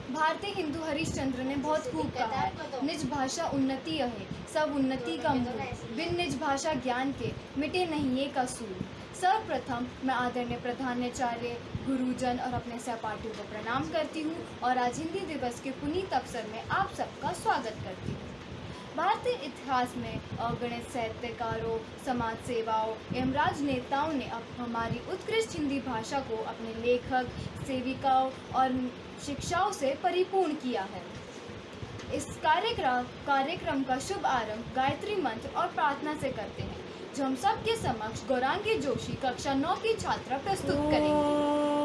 भारतीय हिंदू हरिश्चंद्र ने बहुत खूब कहा है, निज भाषा उन्नति है, सब उन्नति का मूल, बिन निज भाषा ज्ञान के मिटे नहीं ये का सूल। सर्वप्रथम मैं आदरणीय प्रधानाचार्य, गुरुजन और अपने सहपाठियों को प्रणाम करती हूँ और आज हिंदी दिवस के पुनीत अवसर में आप सबका स्वागत करती हूँ। भारतीय इतिहास में अगणित साहित्यकारों, समाज सेवाओं एवं राजनेताओं ने अब हमारी उत्कृष्ट हिंदी भाषा को अपने लेखक, सेविकाओं और शिक्षाओं से परिपूर्ण किया है। इस कार्यक्रम का शुभ आरंभ गायत्री मंत्र और प्रार्थना से करते हैं, जो हम सबके समक्ष गौरांगी जोशी कक्षा 9 की छात्रा प्रस्तुत करेंगी।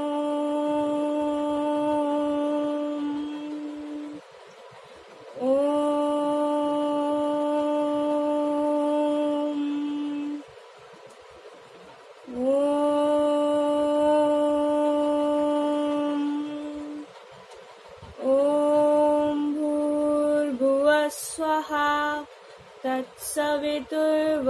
स्वाहा तत्सवितुर्वरेण्यं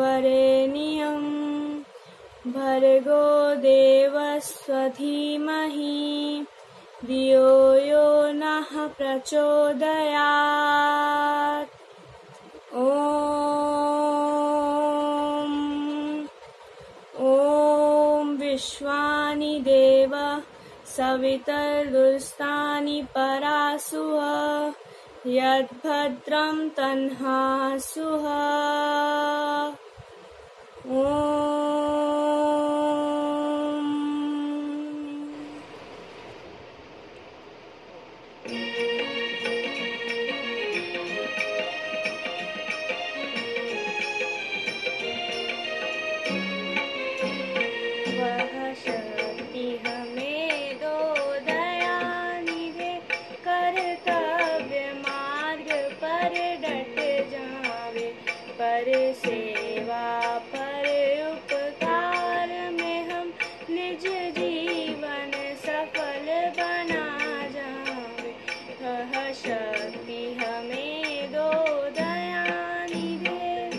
भर्गो देवस्य धीमहि धियो यो नः प्रचोदयात्। ॐ विश्वानि देव सवितर्दुस्तानि परासुः यद्भद्रं तन्हासुः। वह शक्ति हमें दो दयानिधे कर्तव्य मार्ग पर डट जावे, पर सेवा पर उपकार में हम निज जीवन सफल बना जावे। वह शक्ति हमें दो दयानिधे।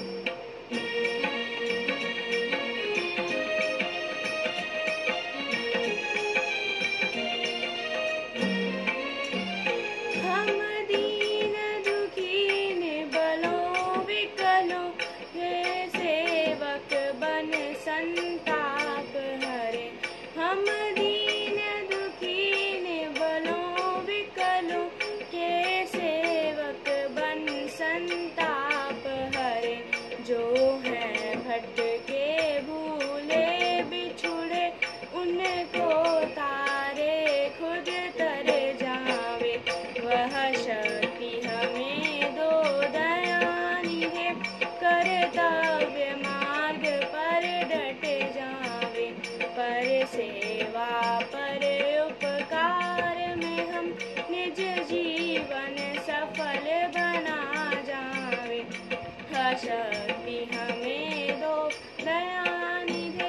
हम दीन दुखी निबलों विकलों के सेवक बन संताप हरे। हम दीन दुखी निबलों विकलों के सेवक बन संताप हरे। जो है भटके भूले बिछुड़े उनको तारे खुद तर जावे। वह शक्ति हमें दो दयानिधे कर्तव्य मार्ग पर डट जावे, पर सेवा पर उपकार में हम निज जीवन सफल बना जावे। वह शक्ति हमें दो दयानिधे।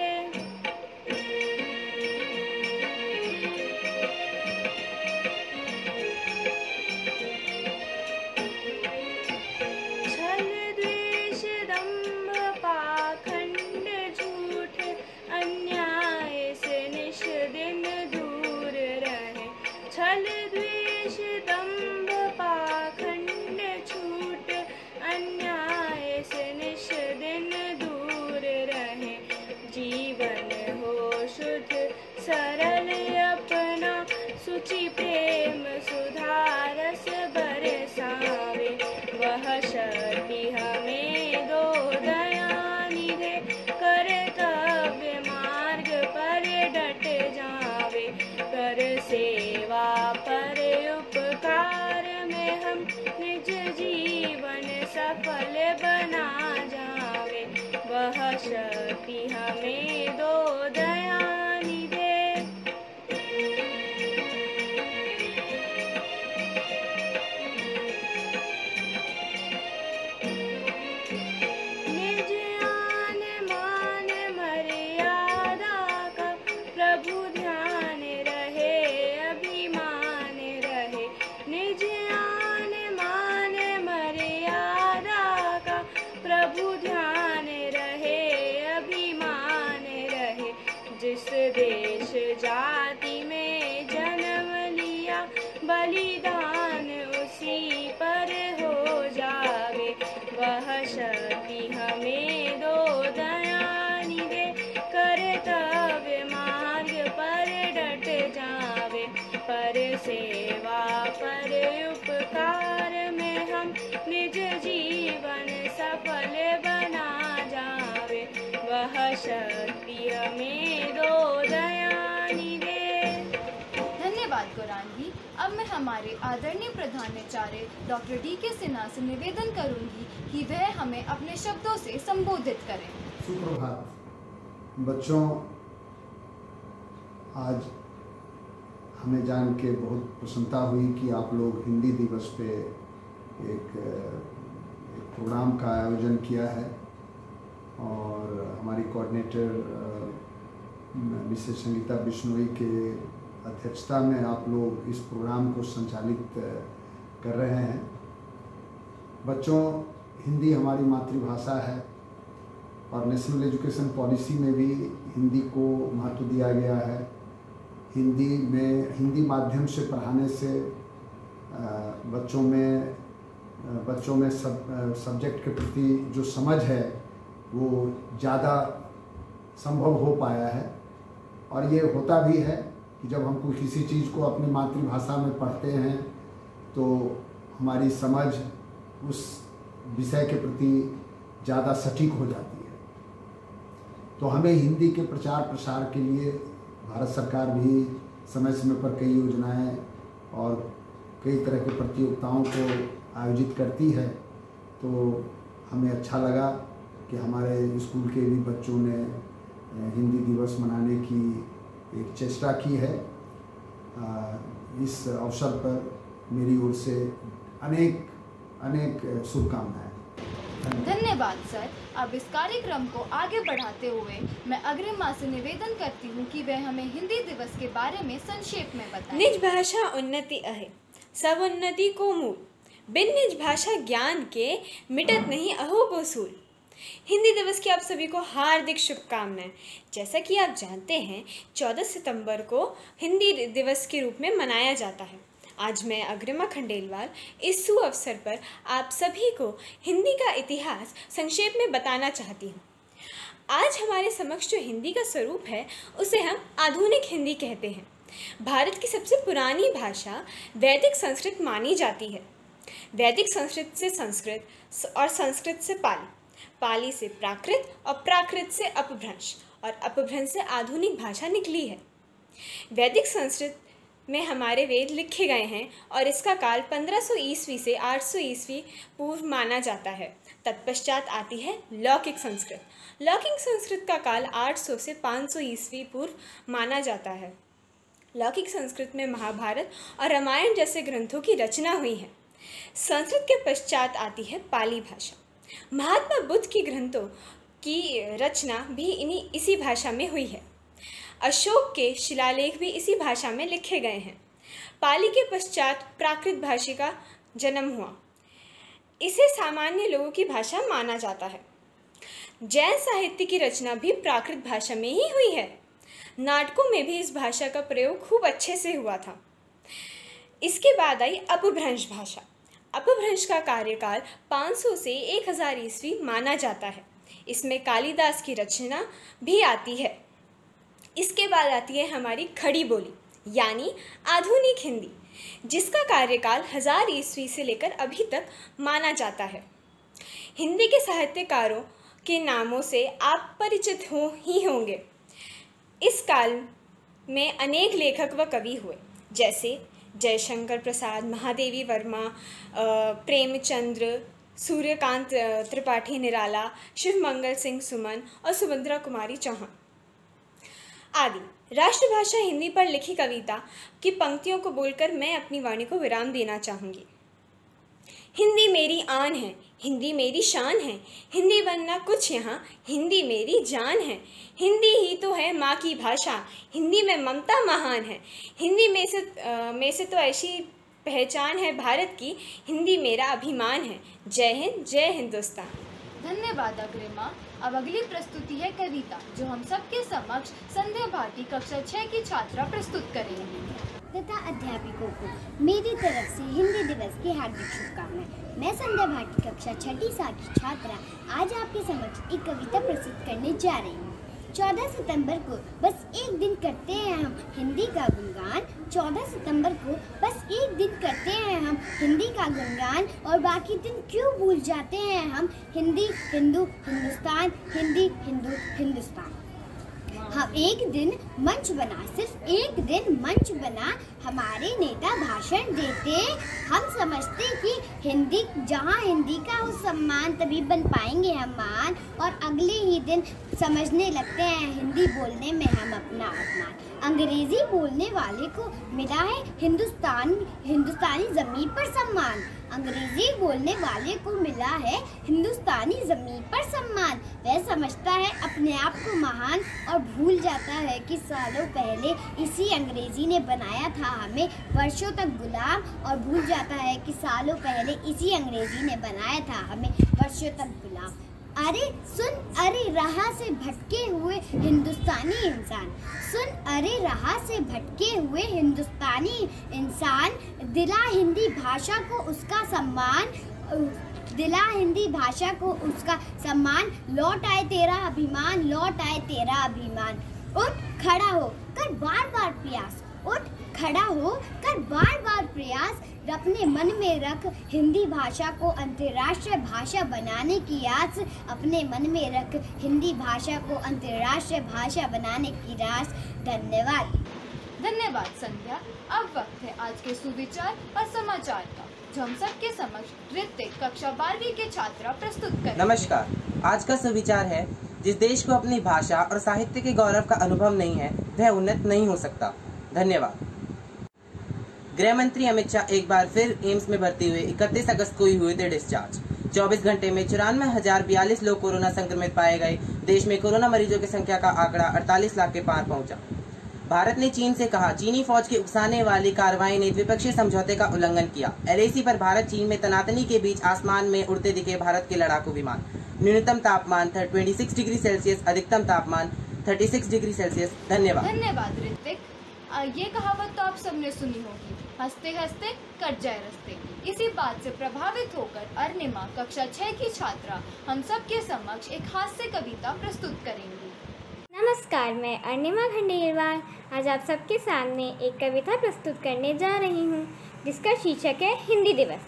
छल द्वेष दंभ पाखंड झूठ अन्याय से निश दिन दूर रहे। छल द्वेष दंभ पाखंड झूठ अन्याय से निश दिन दूर रहे। जीवन हो शुद्ध सरल अपना सुचि प्रेम सुधारस बरसावे। वह शक्ति हमें दो दयानिधे कर्तव्य मार्ग पर डट जावे, कर सेवा पर उपकार में हम निज जीवन सफल बना जावे। वह शक्ति हमें दो दयानिधे। निज आन मान मर्यादा का प्रभु ध्यान रहे, अभिमान रहे। निज आन मान मर्यादा का प्रभु ध्यान रहे, अभिमान रहे। जिस देश जाति में जन्म लिया बलिदान शक्ति हमें दो दयानिधे। धन्यवाद गौरांगी। अब मैं हमारे आदरणीय प्रधानाचार्य डॉक्टर D.K. सिन्हा से निवेदन करूंगी कि वह हमें अपने शब्दों से संबोधित करें। सुप्रभात बच्चों, आज हमें जान के बहुत प्रसन्नता हुई कि आप लोग हिंदी दिवस पे एक प्रोग्राम का आयोजन किया है और हमारी कोऑर्डिनेटर मिसेस संगीता बिश्नोई के अध्यक्षता में आप लोग इस प्रोग्राम को संचालित कर रहे हैं। बच्चों, हिंदी हमारी मातृभाषा है और नेशनल एजुकेशन पॉलिसी में भी हिंदी को महत्व दिया गया है। हिंदी माध्यम से पढ़ाने से बच्चों में सब्जेक्ट के प्रति जो समझ है वो ज़्यादा संभव हो पाया है और ये होता भी है कि जब हम कोई किसी चीज़ को अपनी मातृभाषा में पढ़ते हैं तो हमारी समझ उस विषय के प्रति ज़्यादा सटीक हो जाती है। तो हमें हिंदी के प्रचार प्रसार के लिए भारत सरकार भी समय समय पर कई योजनाएं और कई तरह की प्रतियोगिताओं को आयोजित करती है। तो हमें अच्छा लगा कि हमारे स्कूल के भी बच्चों ने हिंदी दिवस मनाने की एक चेष्टा की है। इस अवसर पर मेरी ओर से अनेक शुभकामनाएं। धन्यवाद सर। अब इस कार्यक्रम को आगे बढ़ाते हुए मैं अग्रिमा से निवेदन करती हूँ कि वह हमें हिंदी दिवस के बारे में संक्षेप में बताएं। निज भाषा उन्नति अहे, सब उन्नति को मूल, बिन निज भाषा ज्ञान के मिटत नहीं अहो को सूल। हिंदी दिवस की आप सभी को हार्दिक शुभकामनाएं। जैसा कि आप जानते हैं 14 सितंबर को हिंदी दिवस के रूप में मनाया जाता है। आज मैं अग्रिमा खंडेलवाल इस सुअवसर पर आप सभी को हिंदी का इतिहास संक्षेप में बताना चाहती हूँ। आज हमारे समक्ष जो हिंदी का स्वरूप है उसे हम आधुनिक हिंदी कहते हैं। भारत की सबसे पुरानी भाषा वैदिक संस्कृत मानी जाती है। वैदिक संस्कृत से संस्कृत और संस्कृत से पाली, पाली से प्राकृत और प्राकृत से अपभ्रंश और अपभ्रंश से आधुनिक भाषा निकली है। वैदिक संस्कृत में हमारे वेद लिखे गए हैं और इसका काल 1500 ईस्वी से 800 ईस्वी पूर्व माना जाता है। तत्पश्चात आती है लौकिक संस्कृत। लौकिक संस्कृत का काल 800 से 500 ईस्वी पूर्व माना जाता है। लौकिक संस्कृत में महाभारत और रामायण जैसे ग्रंथों की रचना हुई है। संस्कृत के पश्चात आती है पाली भाषा। महात्मा बुद्ध की ग्रंथों की रचना भी इसी भाषा में हुई है। अशोक के शिलालेख भी इसी भाषा में लिखे गए हैं। पाली के पश्चात प्राकृत भाषा का जन्म हुआ। इसे सामान्य लोगों की भाषा माना जाता है। जैन साहित्य की रचना भी प्राकृत भाषा में ही हुई है। नाटकों में भी इस भाषा का प्रयोग खूब अच्छे से हुआ था। इसके बाद आई अपभ्रंश भाषा। अपभ्रंश का कार्यकाल 500 से 1000 ईस्वी माना जाता है। इसमें कालिदास की रचना भी आती है। इसके बाद आती है हमारी खड़ी बोली यानी आधुनिक हिंदी, जिसका कार्यकाल 1000 ईस्वी से लेकर अभी तक माना जाता है। हिंदी के साहित्यकारों के नामों से आप परिचित ही होंगे। इस काल में अनेक लेखक व कवि हुए, जैसे जयशंकर प्रसाद, महादेवी वर्मा, प्रेमचंद्र, सूर्यकांत त्रिपाठी निराला, शिवमंगल सिंह सुमन और सुभद्रा कुमारी चौहान आदि। राष्ट्रभाषा हिंदी पर लिखी कविता की पंक्तियों को बोलकर मैं अपनी वाणी को विराम देना चाहूँगी। हिंदी मेरी आन है, हिंदी मेरी शान है, हिंदी बनना कुछ यहाँ, हिंदी मेरी जान है। हिंदी ही तो है माँ की भाषा, हिंदी में ममता महान है। हिंदी में से तो ऐसी पहचान है भारत की, हिंदी मेरा अभिमान है। जय हिंद, जय हिंदुस्तान। धन्यवाद अग्रिमा। अब अगली प्रस्तुति है कविता, जो हम सबके समक्ष संध्या भाटी कक्षा 6 की छात्रा प्रस्तुत करेंगी। तथा अध्यापकों को मेरी तरफ से हिंदी दिवस की हार्दिक शुभकामनाएं। मैं संध्या भाटी कक्षा 6 की छात्रा आज आपके समक्ष एक कविता प्रस्तुत करने जा रही हूँ। 14 सितंबर को बस एक दिन करते हैं हम हिंदी का गुणगान, 14 सितंबर को बस एक दिन करते हैं हम हिंदी का गुणगान और बाकी दिन क्यों भूल जाते हैं हम हिंदी हिंदू हिंदुस्तान हिंदी हिंदू हिंदुस्तान। हम एक दिन मंच बना, सिर्फ एक दिन मंच बना, हमारे नेता भाषण देते, हम समझते कि हिंदी जहाँ हिंदी का हो सम्मान तभी बन पाएंगे हम महान, और अगले ही दिन समझने लगते हैं हिंदी बोलने में हम अपना अपमान। अंग्रेजी बोलने वाले को मिला है हिंदुस्तानी ज़मीन पर सम्मान, अंग्रेजी बोलने वाले को मिला है हिंदुस्तानी ज़मीन पर सम्मान। वह समझता है अपने आप को महान और भूल जाता है कि सालों पहले इसी अंग्रेजी ने बनाया था हमें वर्षों तक गुलाम, और भूल जाता है कि सालों पहले इसी अंग्रेजी ने बनाया था हमें वर्षों तक गुलाम। अरे सुन अरे राह से भटके हुए हिंदुस्तानी इंसान, सुन अरे राह से भटके हुए हिंदुस्तानी इंसान, दिला हिंदी भाषा को उसका सम्मान, दिला हिंदी भाषा को उसका सम्मान, लौट आए तेरा अभिमान, लौट आए तेरा अभिमान। उठ खड़ा हो कर बार बार प्रयास, उठ खड़ा हो कर बार बार प्रयास, अपने मन में रख हिंदी भाषा को अंतर्राष्ट्रीय भाषा बनाने की आस, अपने मन में रख हिंदी भाषा को अंतर्राष्ट्रीय भाषा बनाने की आस। धन्यवाद। धन्यवाद संध्या। अब वक्त है आज के सुविचार और समाचार का, जो हम सबके समक्ष ऋतिक कक्षा 12वीं के छात्रा प्रस्तुत करेंगे। नमस्कार। आज का सुविचार है, जिस देश को अपनी भाषा और साहित्य के गौरव का अनुभव नहीं है वह उन्नत नहीं हो सकता। धन्यवाद। गृह मंत्री अमित शाह एक बार फिर एम्स में भर्ती हुए 31 अगस्त को ही हुए थे डिस्चार्ज। 24 घंटे में 94,042 लोग कोरोना संक्रमित पाए गए। देश में कोरोना मरीजों की संख्या का आंकड़ा 48 लाख के पार पहुंचा। भारत ने चीन से कहा, चीनी फौज की उकसाने वाली कार्रवाई ने द्विपक्षीय समझौते का उल्लंघन किया। LAC पर भारत चीन में तनातनी के बीच आसमान में उड़ते दिखे भारत के लड़ाकू विमान। न्यूनतम तापमान 26 डिग्री सेल्सियस, अधिकतम तापमान 36 डिग्री सेल्सियस। धन्यवाद। धन्यवाद ऋतिक। ये कहावत तो आप सबने सुनी होगी, हंसते हंसते कट जाए रस्ते। इसी बात से प्रभावित होकर अर्णिमा कक्षा 6 की छात्रा हम सब के समक्ष एक हास्य कविता प्रस्तुत करेंगी। नमस्कार, मैं अर्णिमा खंडेलवाल आज आप सबके सामने एक कविता प्रस्तुत करने जा रही हूँ, जिसका शीर्षक है हिंदी दिवस।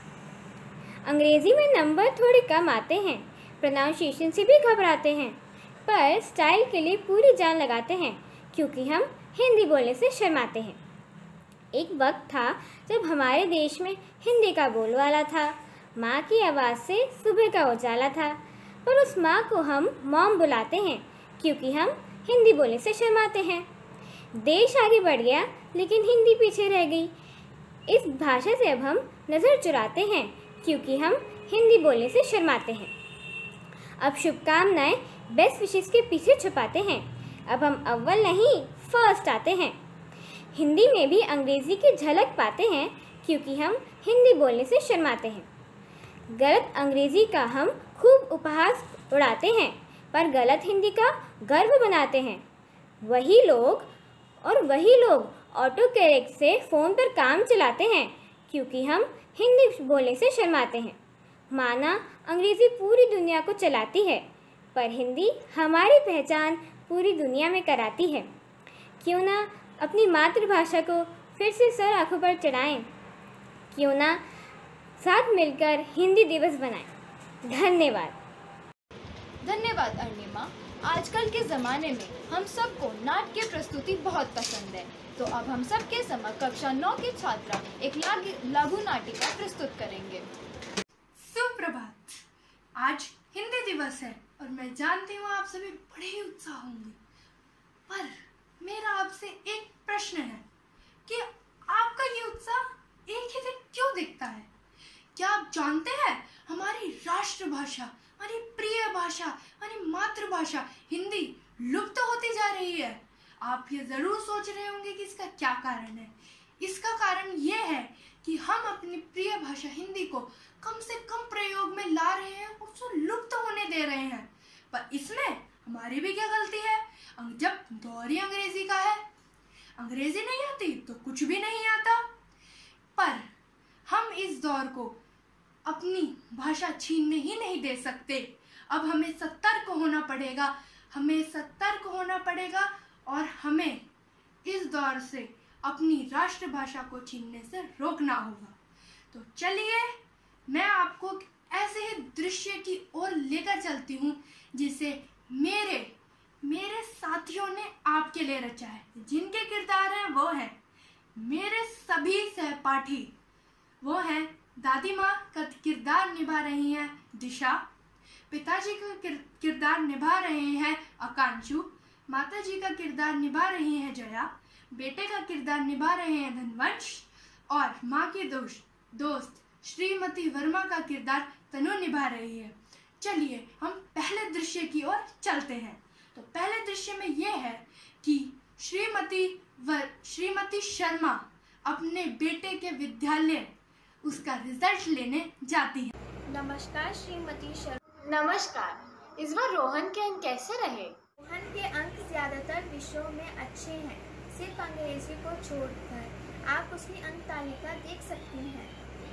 अंग्रेजी में नंबर थोड़े कम आते हैं, प्रोनाउंसिएशन से भी घबराते हैं, पर स्टाइल के लिए पूरी जान लगाते हैं, क्योंकि हम हिंदी बोलने से शर्माते हैं। एक वक्त था जब हमारे देश में हिंदी का बोलबाला था, माँ की आवाज़ से सुबह का उजाला था, पर उस माँ को हम मॉम बुलाते हैं, क्योंकि हम हिंदी बोलने से शर्माते हैं। देश आगे बढ़ गया लेकिन हिंदी पीछे रह गई। इस भाषा से अब हम नज़र चुराते हैं, क्योंकि हम हिंदी बोलने से शर्माते हैं। अब शुभकामनाएं बेस्ट विशेस के पीछे छुपाते हैं, अब हम अव्वल नहीं फर्स्ट आते हैं। हिंदी में भी अंग्रेज़ी की झलक पाते हैं, क्योंकि हम हिंदी बोलने से शर्माते हैं। गलत अंग्रेज़ी का हम खूब उपहास उड़ाते हैं, पर गलत हिंदी का गर्व बनाते हैं। वही लोग ऑटो करेक्ट से फ़ोन पर काम चलाते हैं, क्योंकि हम हिंदी बोलने से शर्माते हैं। माना अंग्रेज़ी पूरी दुनिया को चलाती है, पर हिंदी हमारी पहचान पूरी दुनिया में कराती है। क्यों ना अपनी मातृभाषा को फिर से सर आँखों पर चढ़ाएं, क्यों ना साथ मिलकर हिंदी दिवस बनाएं। धन्यवाद। धन्यवाद अर्णिमा। आजकल के ज़माने में हम सबको नाट्य प्रस्तुति बहुत पसंद है, तो अब हम सबके समक्ष कक्षा 9 की छात्रा एक लघु नाटिका प्रस्तुत करेंगे। सुप्रभात। आज हिंदी दिवस है और मैं जानती हूँ आप सभी बड़े ही उत्साह होंगे, पर मेरा आपसे एक प्रश्न है कि आपका ये उत्साह एक ही दिन क्यों दिखता है? क्या आप जानते हैं हमारी राष्ट्रभाषा, हमारी प्रिय भाषा, हमारी मातृभाषा हिंदी लुप्त होती जा रही है? आप ये ज़रूर सोच रहे होंगे कि इसका क्या कारण है। इसका कारण ये है कि हम अपनी प्रिय भाषा हिंदी को कम से कम प्रयोग में ला रहे हैं, उसको लुप्त होने दे रहे हैं। पर इसमें हमारी भी क्या गलती है? जब दौर ही अंग्रेजी का है, अंग्रेजी नहीं आती तो कुछ भी नहीं आता। पर हम इस दौर को अपनी भाषा छीनने ही नहीं दे सकते। अब हमें सतर्क होना पड़ेगा, और हमें इस दौर से अपनी राष्ट्रभाषा को छीनने से रोकना होगा। तो चलिए मैं आपको ऐसे ही दृश्य की ओर लेकर चलती हूँ जिसे मेरे साथियों ने आपके लिए रचा है। जिनके किरदार हैं वो हैं मेरे सभी सहपाठी। वो हैं दादी माँ का किरदार निभा रही हैं दिशा, पिताजी का किरदार निभा रहे हैं आकांशु, माताजी का किरदार निभा रही हैं जया, बेटे का किरदार निभा रहे हैं धनवंश और माँ की दोस्त श्रीमती वर्मा का किरदार तनु निभा रही है। चलिए हम पहले दृश्य की ओर चलते हैं। तो पहले दृश्य में ये है कि श्रीमती शर्मा अपने बेटे के विद्यालय उसका रिजल्ट लेने जाती है। नमस्कार श्रीमती शर्मा। नमस्कार। इस बार रोहन के अंक कैसे रहे? रोहन के अंक ज्यादातर विषयों में अच्छे हैं, सिर्फ अंग्रेजी को छोड़कर। आप उसकी अंक तालिका देख सकती हैं।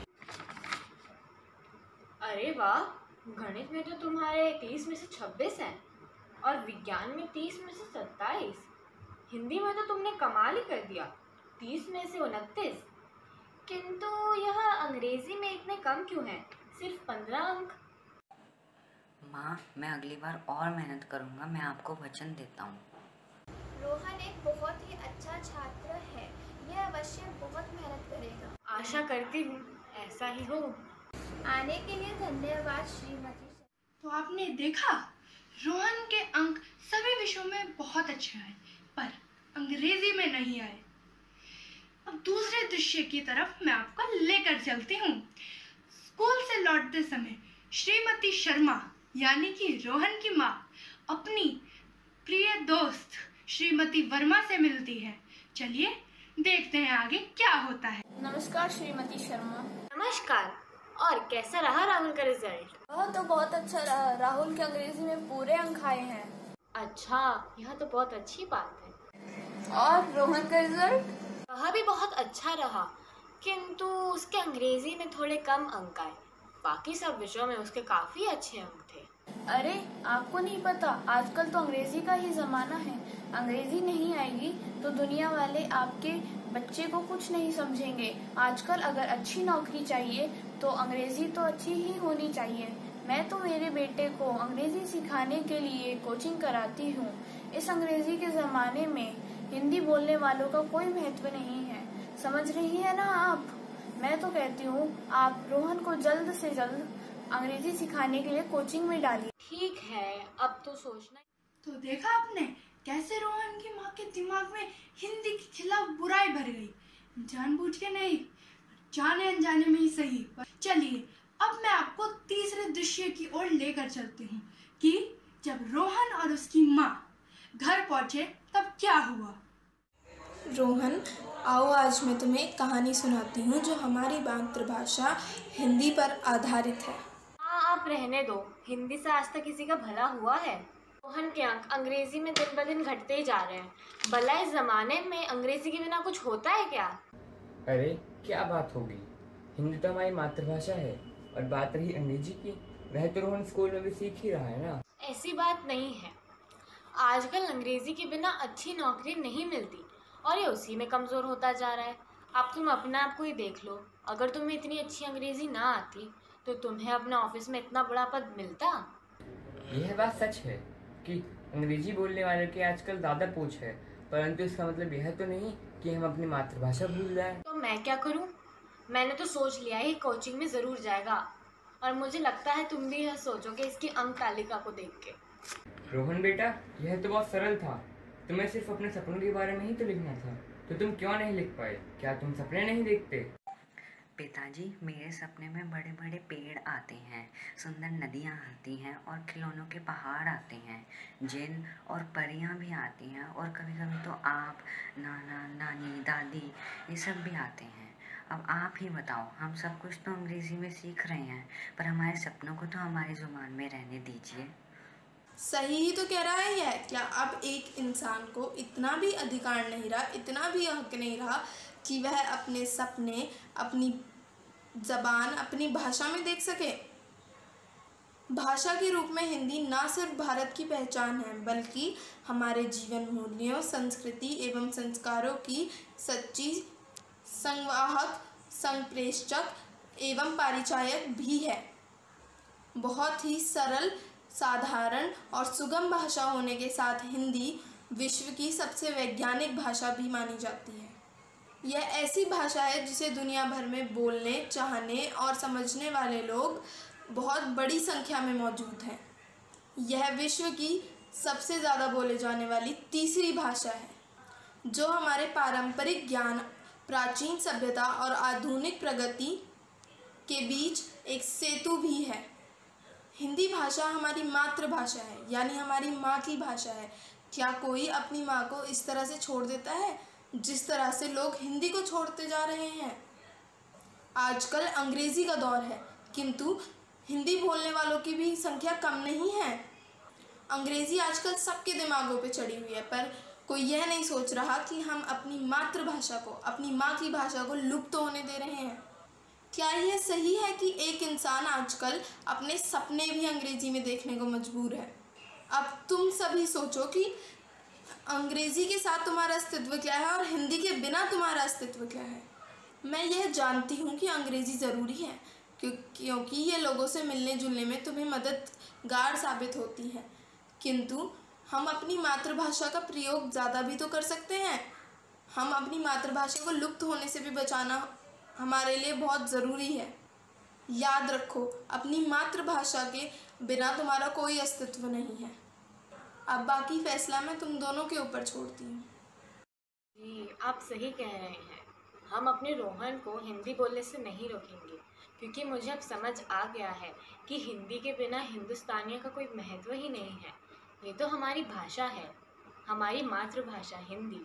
अरे वाह, गणित में तो तुम्हारे 30 में से 26 हैं और विज्ञान में 30 में से 27। हिंदी में तो तुमने कमाल ही कर दिया, 30 में से 29। किंतु यह अंग्रेजी में इतने कम क्यों हैं? सिर्फ 15 अंक। माँ, मैं अगली बार और मेहनत करूँगा, मैं आपको वचन देता हूँ। रोहन एक बहुत ही अच्छा छात्र है, यह अवश्य बहुत मेहनत करेगा। आशा करती हूँ ऐसा ही हो। आने के लिए धन्यवाद श्रीमती। तो आपने देखा रोहन के अंक सभी विषयों में बहुत अच्छे आए पर अंग्रेजी में नहीं आए। अब दूसरे दृश्य की तरफ मैं आपको लेकर चलती हूँ। स्कूल से लौटते समय श्रीमती शर्मा यानी कि रोहन की माँ अपनी प्रिय दोस्त श्रीमती वर्मा से मिलती है। चलिए देखते हैं आगे क्या होता है। नमस्कार श्रीमती शर्मा। नमस्कार। और कैसा रहा राहुल का रिजल्ट? वह तो बहुत अच्छा रहा, राहुल के अंग्रेजी में पूरे अंक आए हैं। अच्छा, यह तो बहुत अच्छी बात है। और रोहन का रिजल्ट? वह भी बहुत अच्छा रहा, किंतु उसके अंग्रेजी में थोड़े कम अंक आए। बाकी सब विषयों में उसके काफी अच्छे अंक थे। अरे आपको नहीं पता, आजकल तो अंग्रेजी का ही जमाना है। अंग्रेजी नहीं आएगी तो दुनिया वाले आपके बच्चे को कुछ नहीं समझेंगे। आजकल अगर अच्छी नौकरी चाहिए तो अंग्रेजी तो अच्छी ही होनी चाहिए। मैं तो मेरे बेटे को अंग्रेजी सिखाने के लिए कोचिंग कराती हूँ। इस अंग्रेजी के जमाने में हिंदी बोलने वालों का कोई महत्व नहीं है, समझ रही है ना आप? मैं तो कहती हूँ आप रोहन को जल्द से जल्द अंग्रेजी सिखाने के लिए कोचिंग में डालिए। ठीक है, अब तो सोचना। तो देखा आपने कैसे रोहन की माँ के दिमाग में हिंदी के खिलाफ बुराई भर गई। जानबूझ के नहीं, जाने अनजाने में ही सही। चलिए अब मैं आपको तीसरे दृश्य की ओर लेकर चलती हूँ कि जब रोहन और उसकी माँ घर पहुँचे तब क्या हुआ। रोहन, आओ आज मैं तुम्हें एक कहानी सुनाती हूँ जो हमारी मातृभाषा हिंदी पर आधारित है। हाँ, आप रहने दो, हिंदी से आज तक किसी का भला हुआ है? रोहन के अंक अंग्रेजी में दिन ब दिन घटते ही जा रहे हैं। भला इस जमाने में अंग्रेजी के बिना कुछ होता है क्या? अरे क्या बात होगी, हिंदी तो हमारी मातृभाषा है। और बात रही अंग्रेजी की, वह तो रोहन स्कूल में भी सीख ही रहा है ना। ऐसी बात नहीं है, आजकल अंग्रेजी के बिना अच्छी नौकरी नहीं मिलती और ये उसी में कमज़ोर होता जा रहा है। अब तुम अपने आप को ही देख लो, अगर तुम्हें इतनी अच्छी अंग्रेजी ना आती तो तुम्हें अपने ऑफिस में इतना बड़ा पद मिलता? यह बात सच है कि अंग्रेजी बोलने वाले की आजकल ज़्यादा पूछ है, परंतु इसका मतलब यह तो नहीं कि हम अपनी मातृभाषा भूल जाएं। तो मैं क्या करूं? मैंने तो सोच लिया है कोचिंग में ज़रूर जाएगा और मुझे लगता है तुम भी यह सोचोगे इसकी अंक तालिका को देख के। रोहन बेटा, यह तो बहुत सरल था। तुम्हें सिर्फ अपने सपनों के बारे में ही तो लिखना था, तो तुम क्यों नहीं लिख पाए? क्या तुम सपने नहीं देखते? पिताजी, मेरे सपने में बड़े बड़े पेड़ आते हैं, सुंदर नदियाँ आती हैं और खिलौनों के पहाड़ आते हैं, जिन और परियाँ भी आती हैं और कभी कभी तो आप, नाना, नानी, दादी, ये सब भी आते हैं। अब आप ही बताओ, हम सब कुछ तो अंग्रेज़ी में सीख रहे हैं, पर हमारे सपनों को तो हमारी ज़ुबान में रहने दीजिए। सही ही तो कह रहा है यह। क्या अब एक इंसान को इतना भी अधिकार नहीं रहा, इतना भी हक नहीं रहा कि वह अपने सपने अपनी ज़बान, अपनी भाषा में देख सके? भाषा के रूप में हिंदी न सिर्फ भारत की पहचान है बल्कि हमारे जीवन मूल्यों, संस्कृति एवं संस्कारों की सच्ची संवाहक, संप्रेषक एवं परिचायक भी है। बहुत ही सरल, साधारण और सुगम भाषा होने के साथ हिंदी विश्व की सबसे वैज्ञानिक भाषा भी मानी जाती है। यह ऐसी भाषा है जिसे दुनिया भर में बोलने, चाहने और समझने वाले लोग बहुत बड़ी संख्या में मौजूद हैं। यह विश्व की सबसे ज़्यादा बोले जाने वाली तीसरी भाषा है, जो हमारे पारंपरिक ज्ञान, प्राचीन सभ्यता और आधुनिक प्रगति के बीच एक सेतु भी है। हिंदी भाषा हमारी मातृभाषा है, यानी हमारी माँ की भाषा है। क्या कोई अपनी माँ को इस तरह से छोड़ देता है जिस तरह से लोग हिंदी को छोड़ते जा रहे हैं? आजकल अंग्रेज़ी का दौर है, किंतु हिंदी बोलने वालों की भी संख्या कम नहीं है। अंग्रेज़ी आजकल सबके दिमागों पे चढ़ी हुई है, पर कोई यह नहीं सोच रहा कि हम अपनी मातृभाषा को, अपनी माँ की भाषा को लुप्त होने दे रहे हैं। क्या यह सही है कि एक इंसान आजकल अपने सपने भी अंग्रेज़ी में देखने को मजबूर है? अब तुम सभी सोचो कि अंग्रेज़ी के साथ तुम्हारा अस्तित्व क्या है और हिंदी के बिना तुम्हारा अस्तित्व क्या है। मैं यह जानती हूँ कि अंग्रेज़ी ज़रूरी है क्योंकि ये लोगों से मिलने जुलने में तुम्हें मददगार साबित होती है, किंतु हम अपनी मातृभाषा का प्रयोग ज़्यादा भी तो कर सकते हैं। हम अपनी मातृभाषा को लुप्त होने से भी बचाना हमारे लिए बहुत ज़रूरी है। याद रखो, अपनी मातृभाषा के बिना तुम्हारा कोई अस्तित्व नहीं है। अब बाकी फैसला मैं तुम दोनों के ऊपर छोड़ती हूँ। जी, आप सही कह रहे हैं। हम अपने रोहन को हिंदी बोलने से नहीं रोकेंगे, क्योंकि मुझे अब समझ आ गया है कि हिंदी के बिना हिंदुस्तानियों का कोई महत्व ही नहीं है। ये तो हमारी भाषा है, हमारी मातृभाषा हिंदी।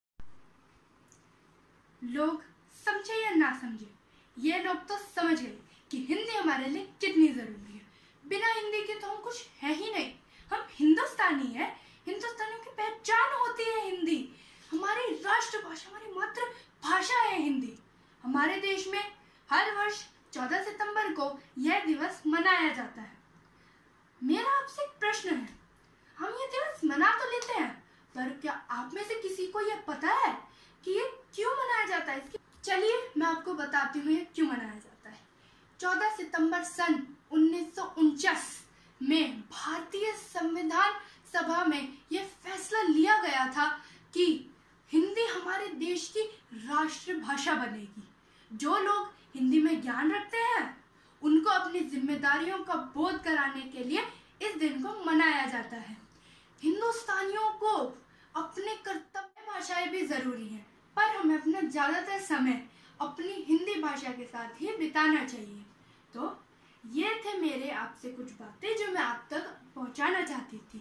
लोग समझे या ना समझे, ये लोग तो समझ गए कि हिंदी हमारे लिए कितनी ज़रूरी है। बिना हिंदी के तो हम कुछ है ही नहीं। हम हिंदुस्तानी हैं, हिंदुस्तानियों की पहचान होती है हिंदी। हमारी राष्ट्रभाषा, हमारी मातृभाषा है हिंदी। हमारे देश में हर वर्ष 14 सितंबर को यह दिवस मनाया जाता है। मेरा आपसे एक प्रश्न है, हम ये दिवस मना तो लेते हैं, पर क्या आप में से किसी को यह पता है कि ये क्यों मनाया जाता है? चलिए मैं आपको बताती हूँ ये क्यों मनाया जाता है। 14 सितंबर सन 1949 में भारतीय संविधान सभा में यह फैसला लिया गया था कि हिंदी हमारे देश की राष्ट्रभाषा बनेगी। जो लोग हिंदी में ज्ञान रखते हैं उनको अपनी जिम्मेदारियों का बोध कराने के लिए इस दिन को मनाया जाता है। हिंदुस्तानियों को अपने कर्तव्य भाषाएं भी जरूरी हैं, पर हमें अपना ज़्यादातर समय अपनी हिंदी भाषा के साथ ही बिताना चाहिए। तो ये थे मेरे आपसे कुछ बातें जो मैं आप तक पहुंचाना चाहती थी।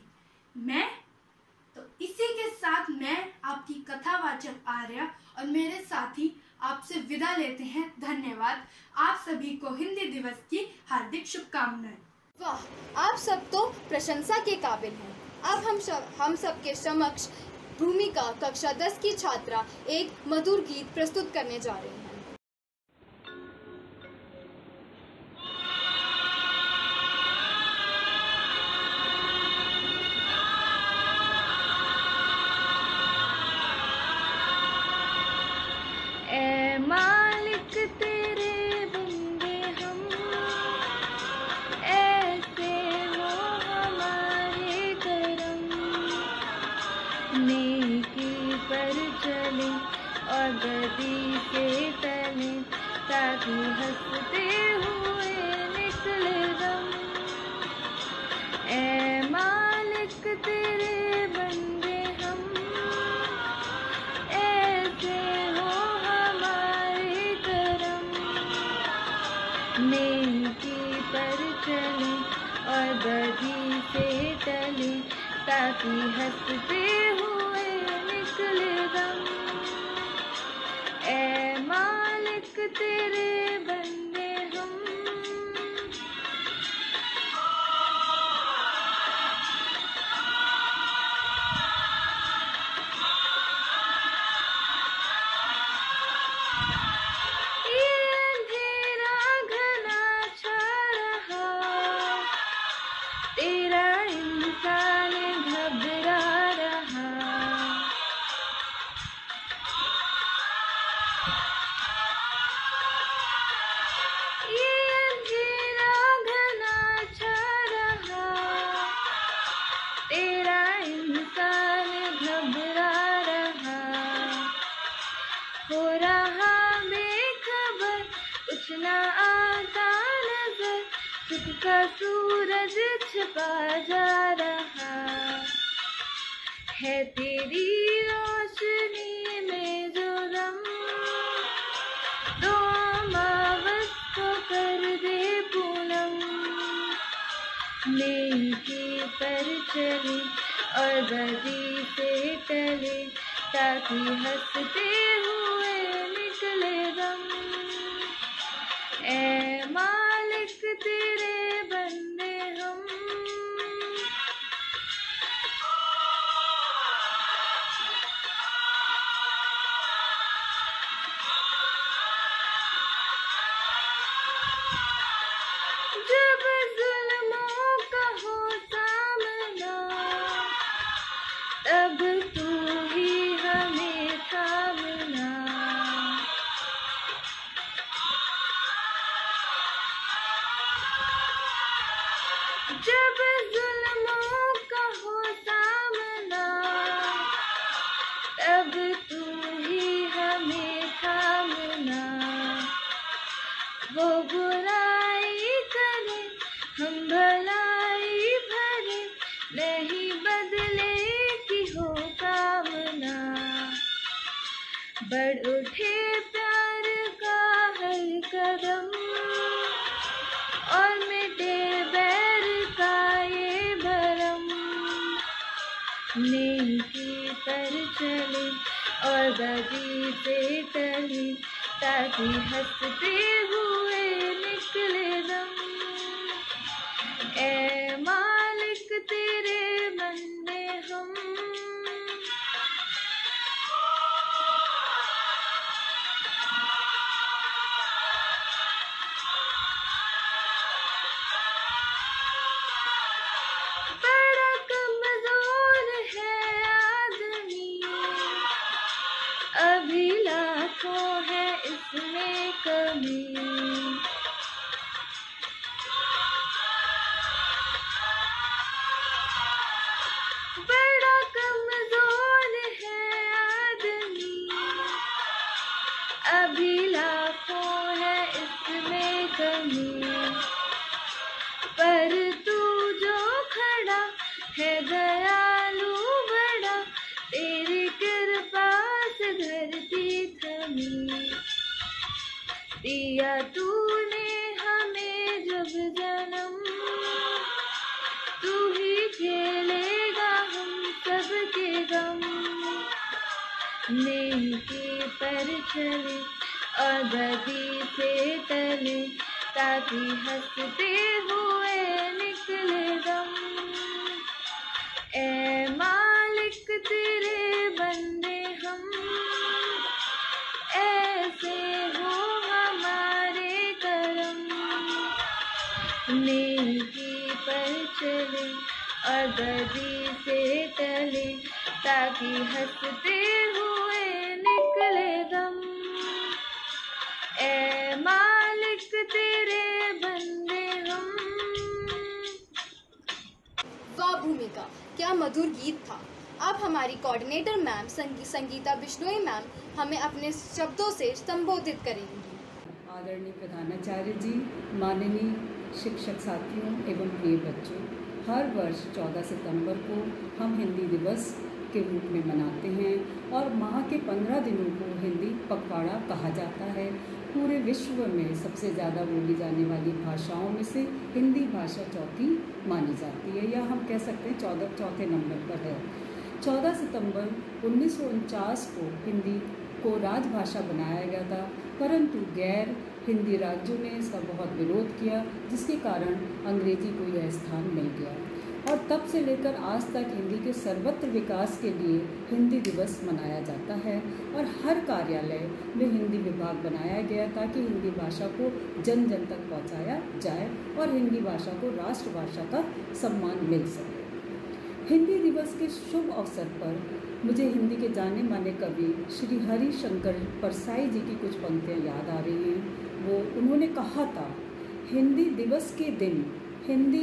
इसी के साथ मैं आपकी कथावाचक आर्या और मेरे साथी आपसे विदा लेते हैं। धन्यवाद। आप सभी को हिंदी दिवस की हार्दिक शुभकामनाएं। वाह, आप सब तो प्रशंसा के काबिल हैं। अब हम सब के समक्ष भूमिका कक्षा 10 की छात्रा एक मधुर गीत प्रस्तुत करने जा रही हैं। ए मालिक तेरे बंदे हम, ऐसे हो हमारे करम, नेकी पर चले और बदी से टले, ताकि हंसते हुए निकले दम। ए मालिक तेरे बंदे हम, ऐसे हो हमारे करम, नेकी पर चले और बदी से टले, ताकि हंसते हुए निकले दम। ए मालिक तेरे बंदे हम। ये अंधेरा घना छा रहा, हो रहा बेखबर, कुछ ना आता नजर, सुख का सूरज छिपा जा रहा है तेरी रोशनी में जो दम, तो अमावस को कर दे पूनम, नेकी पर चले और बदी से टले, ताकि हंसते हुए निकले दम। ऐ मालिक तेरे बंदे हम, जब जुल्मों का हो सामना, तब तू ही हमें थामना। जब जुल्मों का हो सामना, तब तू ही हमें थामना। वो बुराई करे हम भलाई भरे, नहीं बदले की हो कामना। बढ़ उठे प्यार का हर कदम, और मिटे बैर का ये भरम, नेकी पर चले और बदी से टले, ताकि हंसते हुए निकले दम। ऐ मालिक तेरे बंदे हम, बड़ा कमजोर है आदमी, अभी लाखों है इसमें कमी। बड़ा कमजोर है आदमी, अभी लाखों है इसमें कमी। पर तू जो खड़ा है दयालु बड़ा, तेरी कृपा से धरती थमी। दिया तूने हमें जब जन्म, तू ही झेलेगा हम सबके गम। नेकी पर चले और बदी से टले, ताकि हंसते हुए निकले दम। ऐ मालिक तेरे बंदे हम, ऐसे हो हमारे करम, नेकी पर चले और बदी से टले, ताकि हंसते हुए निकले दम। ऐ मालिक तेरे बंदे हम। वाह भूमिका, क्या मधुर गीत था। अब हमारी coordinator ma'am Sangeeta Bishnoi ma'am हमें अपने शब्दों से संबोधित करेंगी। आदरणीय प्रधानाचार्य जी, माननीय शिक्षक साथियों एवं प्रिय बच्चों, हर वर्ष 14 सितंबर को हम हिंदी दिवस के रूप में मनाते हैं और माह के 15 दिनों को हिंदी पखवाड़ा कहा जाता है। पूरे विश्व में सबसे ज़्यादा बोली जाने वाली भाषाओं में से हिंदी भाषा चौथी मानी जाती है, या हम कह सकते हैं चौथे नंबर पर है। 14 सितंबर 1949 को हिंदी को राजभाषा बनाया गया था, परंतु गैर हिंदी राज्यों ने इसका बहुत विरोध किया, जिसके कारण अंग्रेजी को यह स्थान मिल गया। और तब से लेकर आज तक हिंदी के सर्वत्र विकास के लिए हिंदी दिवस मनाया जाता है और हर कार्यालय में हिंदी विभाग बनाया गया ताकि हिंदी भाषा को जन जन तक पहुंचाया जाए और हिंदी भाषा को राष्ट्रभाषा का सम्मान मिल सके। हिंदी दिवस के शुभ अवसर पर मुझे हिंदी के जाने माने कवि श्री हरिशंकर परसाई जी की कुछ पंक्तियाँ याद आ रही हैं। उन्होंने कहा था, हिंदी दिवस के दिन हिंदी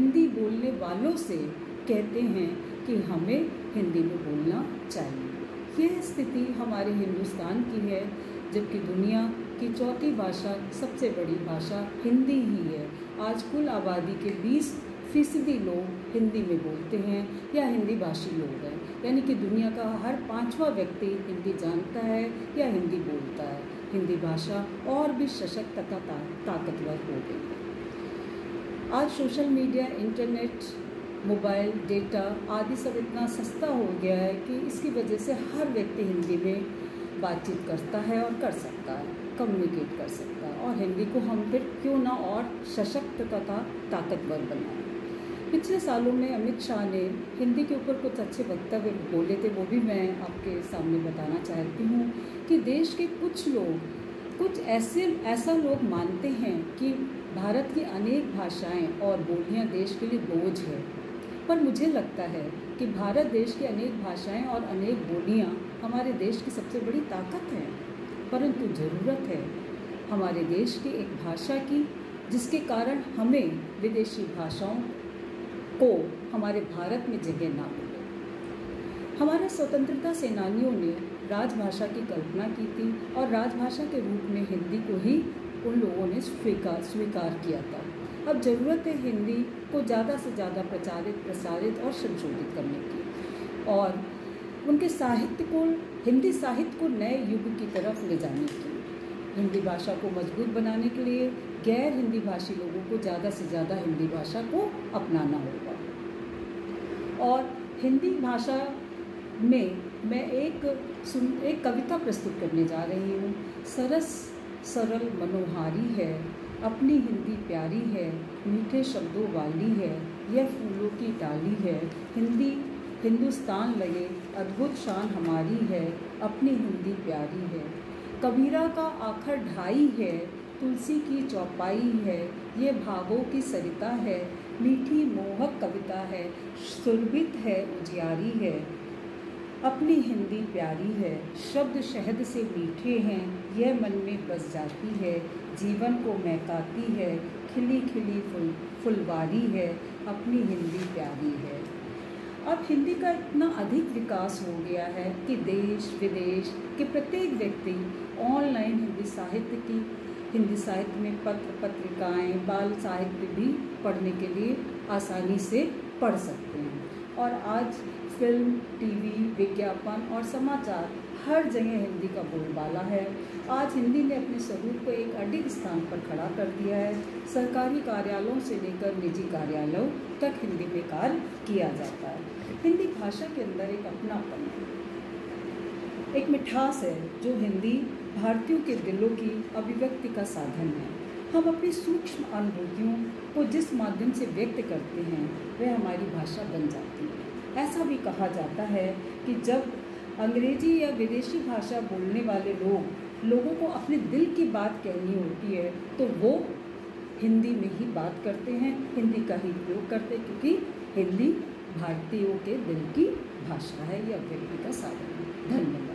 बोलने वालों से कहते हैं कि हमें हिंदी में बोलना चाहिए। ये स्थिति हमारे हिंदुस्तान की है, जबकि दुनिया की चौथी भाषा, सबसे बड़ी भाषा हिंदी ही है। आज कुल आबादी के 20% लोग हिंदी में बोलते हैं या हिंदी भाषी लोग हैं, यानी कि दुनिया का हर 5वां व्यक्ति हिंदी जानता है या हिंदी बोलता है। हिंदी भाषा और भी सशक्त तथा ताकतवर हो गई है। आज social media, internet, mobile, data आदि सब इतना सस्ता हो गया है कि इसकी वजह से हर व्यक्ति हिंदी में बातचीत करता है और कर सकता है, कम्युनिकेट कर सकता है। और हिंदी को हम फिर क्यों ना और सशक्त तथा ताकतवर बनाएं। पिछले सालों में अमित शाह ने हिंदी के ऊपर कुछ अच्छे वक्तव्य बोले थे, वो भी मैं आपके सामने बताना चाहती हूँ कि देश के कुछ ऐसा लोग मानते हैं कि भारत की अनेक भाषाएं और बोलियां देश के लिए बोझ है, पर मुझे लगता है कि भारत देश की अनेक भाषाएं और अनेक बोलियां हमारे देश की सबसे बड़ी ताकत है। परंतु ज़रूरत है हमारे देश की एक भाषा की, जिसके कारण हमें विदेशी भाषाओं को हमारे भारत में जगह ना मिले। हमारे स्वतंत्रता सेनानियों ने राजभाषा की कल्पना की थी और राजभाषा के रूप में हिंदी को ही उन लोगों ने स्वीकार किया था। अब ज़रूरत है हिंदी को ज़्यादा से ज़्यादा प्रसारित और संशोधित करने की, और उनके हिंदी साहित्य को नए युग की तरफ ले जाने की। हिंदी भाषा को मजबूत बनाने के लिए गैर हिंदी भाषी लोगों को ज़्यादा से ज़्यादा हिंदी भाषा को अपनाना होगा। और हिंदी भाषा में मैं एक कविता प्रस्तुत करने जा रही हूँ। सरस सरल मनोहारी है, अपनी हिंदी प्यारी है, मीठे शब्दों वाली है, यह फूलों की डाली है। हिंदुस्तान लगे अद्भुत शान हमारी है, अपनी हिंदी प्यारी है। कबीरा का आखर ढाई है, तुलसी की चौपाई है, ये भावों की सरिता है, मीठी मोहक कविता है, सुरभित है उजियारी है, अपनी हिंदी प्यारी है। शब्द शहद से मीठे हैं, यह मन में बस जाती है, जीवन को महकाती है, खिली खिली फुलवारी है, अपनी हिंदी प्यारी है। अब हिंदी का इतना अधिक विकास हो गया है कि देश विदेश के प्रत्येक व्यक्ति ऑनलाइन हिंदी साहित्य में पत्र पत्रिकाएं, बाल साहित्य भी पढ़ने के लिए आसानी से पढ़ सकते हैं। और आज फिल्म, टीवी, विज्ञापन और समाचार हर जगह हिंदी का बोलबाला है। आज हिंदी ने अपने स्वरूप को एक अडिग स्थान पर खड़ा कर दिया है। सरकारी कार्यालयों से लेकर निजी कार्यालयों तक हिंदी में कार्य किया जाता है। हिंदी भाषा के अंदर एक अपनापन है, एक मिठास है, जो हिंदी भारतीयों के दिलों की अभिव्यक्ति का साधन है। हम अपनी सूक्ष्म अनुभूतियों को जिस माध्यम से व्यक्त करते हैं वह हमारी भाषा बन जाती है। ऐसा भी कहा जाता है कि जब अंग्रेजी या विदेशी भाषा बोलने वाले लोगों को अपने दिल की बात कहनी होती है तो वो हिंदी में ही बात करते हैं, हिंदी का ही प्रयोग करते हैं, क्योंकि हिंदी भारतीयों के दिल की भाषा है या अभिव्यक्ति का साधन है। धन्यवाद।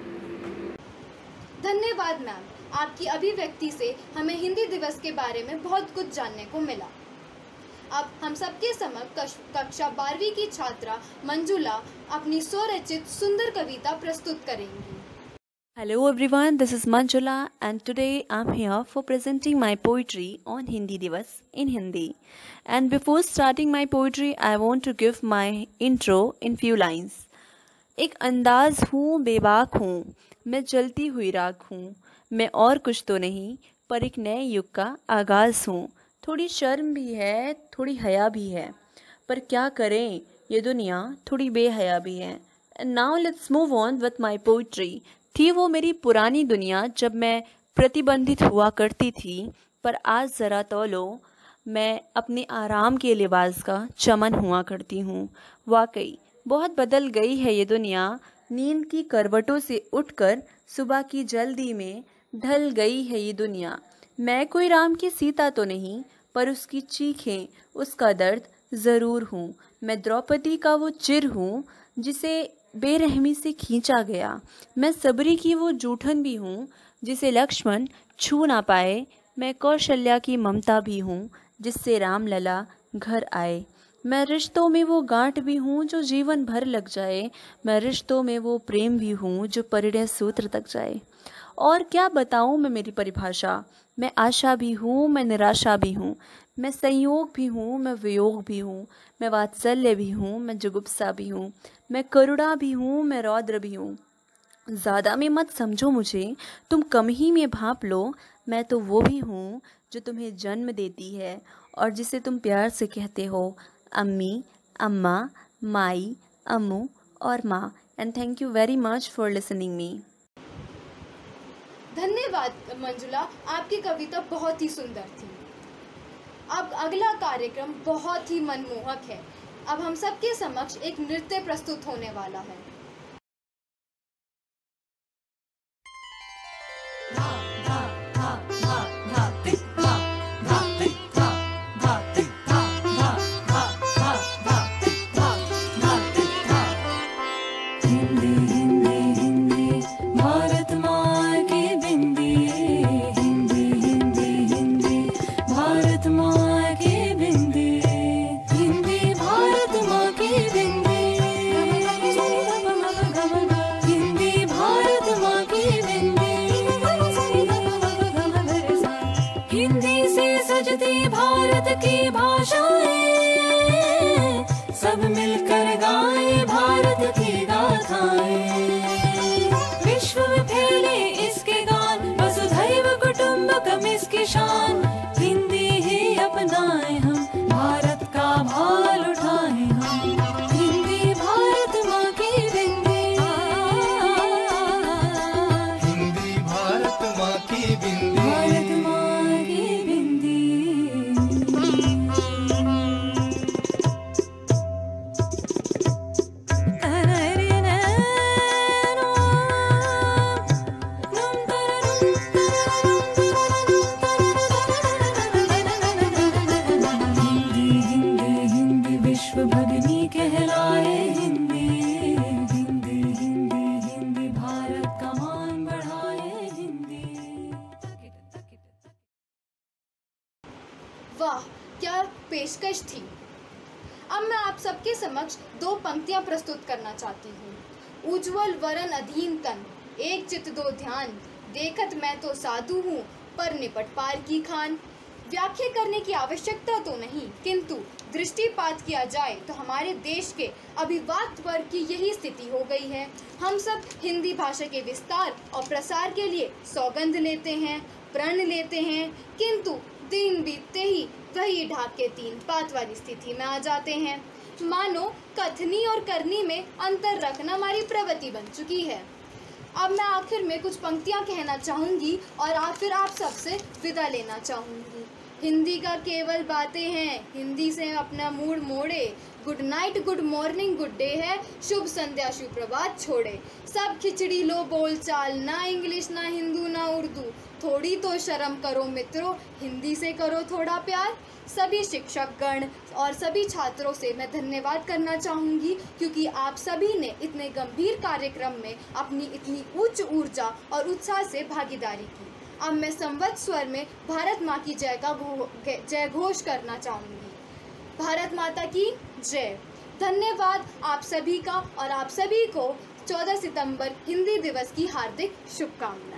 धन्यवाद मैम, आपकी अभिव्यक्ति से हमें हिंदी दिवस के बारे में बहुत कुछ जानने को मिला। अब हम सबके समक्ष कक्षा 12वीं की छात्रा मंजुला अपनी स्वरचित सुंदर कविता प्रस्तुत करेंगी। Hello everyone, this is Manjula and today I'm here for presenting my poetry on Hindi Divas in Hindi. And before starting my poetry, I want to give my intro in few lines. एक अंदाज हूँ, बेबाक हूँ, मैं जलती हुई राख हूँ, मैं और कुछ तो नहीं पर एक नए युग का आगाज़ हूँ। थोड़ी शर्म भी है, थोड़ी हया भी है, पर क्या करें ये दुनिया थोड़ी बेहया भी है। And now let's move on with my poetry. थी वो मेरी पुरानी दुनिया जब मैं प्रतिबंधित हुआ करती थी, पर आज ज़रा तौलो मैं अपने आराम के लिबास का चमन हुआ करती हूँ। वाकई बहुत बदल गई है ये दुनिया, नींद की करवटों से उठकर सुबह की जल्दी में ढल गई है ये दुनिया। मैं कोई राम की सीता तो नहीं, पर उसकी चीखें, उसका दर्द ज़रूर हूँ। मैं द्रौपदी का वो चिर हूँ जिसे बेरहमी से खींचा गया। मैं सबरी की वो जूठन भी हूँ जिसे लक्ष्मण छू ना पाए। मैं कौशल्या की ममता भी हूँ जिससे राम लला घर आए। मैं रिश्तों में वो गांठ भी हूँ जो जीवन भर लग जाए, मैं रिश्तों में वो प्रेम भी हूँ जो परिणय सूत्र तक जाए। और क्या बताऊँ मैं मेरी परिभाषा, मैं आशा भी हूँ, मैं निराशा भी हूँ, मैं संयोग भी हूँ, मैं वियोग भी हूँ, मैं वात्सल्य भी हूँ, मैं जुगुप्सा भी हूँ, मैं करुणा भी हूँ, मैं रौद्र भी हूँ। ज़्यादा में मत समझो मुझे, तुम कम ही में भांप लो, मैं तो वो भी हूँ जो तुम्हें जन्म देती है और जिसे तुम प्यार से कहते हो अम्मी, अम्मा, माई, अम्मू और माँ। And thank you very much for listening me. धन्यवाद मंजुला, आपकी कविता बहुत ही सुंदर थी। अब अगला कार्यक्रम बहुत ही मनमोहक है। अब हम सबके समक्ष एक नृत्य प्रस्तुत होने वाला है। भारत की भाषाएं सब मिलकर गाएं भारत की गाथाएं, विश्व में फैले इसके गान, वसुधैव कुटुंबकम इसकी शान, हिंदी ही अपनाएं हम, भारत का भाल उठाएं हम, हिंदी भारत माँ की बिंदी, हिंदी भारत माँ की बिंदी, भारत माँ की बिंदी। विश्व भगनी कहलाए हिंदी, हिंदी हिंदी हिंदी भारत का मान बढ़ाए हिंदी। वाह, क्या पेशकश थी। अब मैं आप सबके समक्ष दो पंक्तियां प्रस्तुत करना चाहती हूँ। उज्ज्वल वरन अधीन तन, एक चित दो ध्यान, देखत मैं तो साधु हूँ पर निपट पार की खान। व्याख्या करने की आवश्यकता तो नहीं, किंतु दृष्टिपात किया जाए तो हमारे देश के अभिवाक्त वर्ग की यही स्थिति हो गई है। हम सब हिंदी भाषा के विस्तार और प्रसार के लिए सौगंध लेते हैं, प्रण लेते हैं, किंतु दिन बीतते ही वही ढाक के तीन पात वाली स्थिति में आ जाते हैं। मानो कथनी और करनी में अंतर रखना हमारी प्रवृत्ति बन चुकी है। अब मैं आखिर में कुछ पंक्तियां कहना चाहूँगी और फिर आप सबसे विदा लेना चाहूँगी। हिंदी का केवल बातें हैं, हिंदी से अपना मूड मोड़े, good night good morning good day है, शुभ संध्या शुभ प्रभात छोड़े, सब खिचड़ी लो बोल चाल, ना इंग्लिश ना हिंदू ना उर्दू, थोड़ी तो शर्म करो मित्रों, हिंदी से करो थोड़ा प्यार। सभी शिक्षक गण और सभी छात्रों से मैं धन्यवाद करना चाहूँगी, क्योंकि आप सभी ने इतने गंभीर कार्यक्रम में अपनी इतनी उच्च ऊर्जा और उत्साह से भागीदारी की। अब मैं संवत स्वर में भारत माँ की जय घोष करना चाहूँगी। भारत माता की जय। धन्यवाद आप सभी का, और आप सभी को 14 सितंबर हिंदी दिवस की हार्दिक शुभकामनाएं।